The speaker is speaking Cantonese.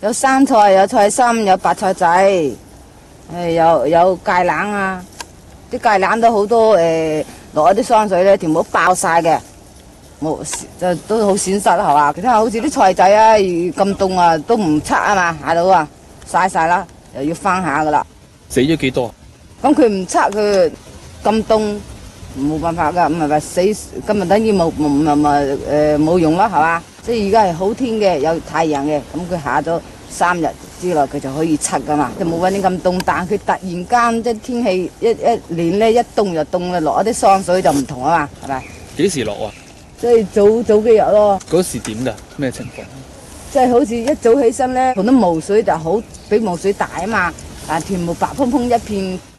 有生菜，有菜心，有白菜仔，有芥蘭啊，啲芥蘭都好多落一啲霜水咧，全部爆晒嘅，冇就都好閃失係嘛？其他好似啲菜仔啊，咁凍啊都唔出啊嘛，下到啊曬晒啦，又要翻下噶啦。 死咗幾多？ 咁佢唔出，佢咁凍，冇辦法噶，唔係話死，咁咪等於冇用啦，係嘛？即係而家係好天嘅，有太陽嘅，咁佢下咗3日之內佢就可以出噶嘛，就冇搵啲咁凍。但係佢突然間即係天氣一年咧一凍就凍啦，落一啲霜水就唔同啊嘛，係咪？ 幾時落啊？ 即係早幾日咯。 嗰時點㗎？咩情況？ 即係好似一早起身咧，同啲霧水就好比霧水大啊嘛，但係全部白蓬蓬一片。